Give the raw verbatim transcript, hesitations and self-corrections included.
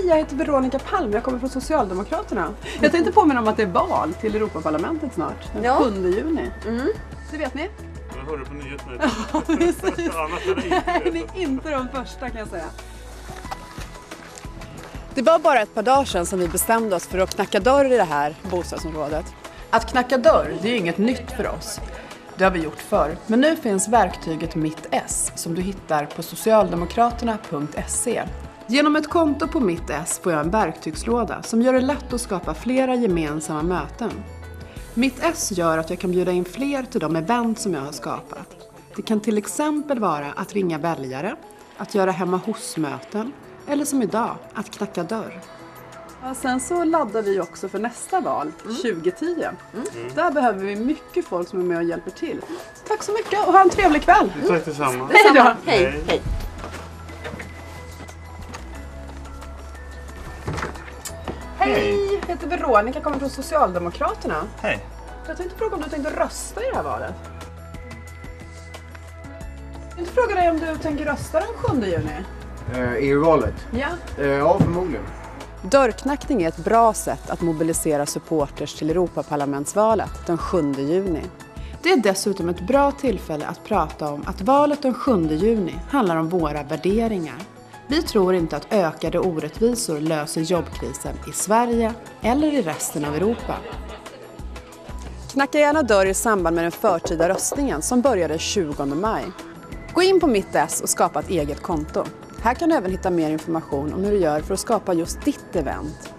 Hej, jag heter Veronica Palm, jag kommer från Socialdemokraterna. Jag tänkte påminna om att det är val till Europaparlamentet snart, den ja. sjunde juni. Mm. Det vet ni? Jag hörde på nyheterna. Ja, precis. Annars är det inte. Ni är inte de första, kan jag säga. Det var bara ett par dagar sedan som vi bestämde oss för att knacka dörr i det här bostadsområdet. Att knacka dörr, det är inget nytt för oss. Det har vi gjort förr. Men nu finns verktyget Mitt S som du hittar på socialdemokraterna punkt se. Genom ett konto på Mitt S får jag en verktygslåda som gör det lätt att skapa flera gemensamma möten. Mitt S gör att jag kan bjuda in fler till de event som jag har skapat. Det kan till exempel vara att ringa väljare, att göra hemma hos-möten eller som idag, att knacka dörr. Ja, sen så laddar vi också för nästa val, mm. tjugo tio. Mm. Där behöver vi mycket folk som är med och hjälper till. Tack så mycket och ha en trevlig kväll. Mm. Tack detsamma. Hej då. Hej. Hej. Hej. Hej, jag heter Veronica, kommer från Socialdemokraterna. Hej. Jag tänkte fråga om du tänkte rösta i det här valet. Jag tänkte fråga dig om du tänker rösta den sjunde juni. Uh, I valet? Ja. Uh, ja, förmodligen. Dörrknackning är ett bra sätt att mobilisera supporters till Europaparlamentsvalet den sjunde juni. Det är dessutom ett bra tillfälle att prata om att valet den sjunde juni handlar om våra värderingar. Vi tror inte att ökade orättvisor löser jobbkrisen i Sverige eller i resten av Europa. Knacka gärna dörr i samband med den förtida röstningen som börjar den tjugonde maj. Gå in på Mitt S och skapa ett eget konto. Här kan du även hitta mer information om hur du gör för att skapa just ditt event.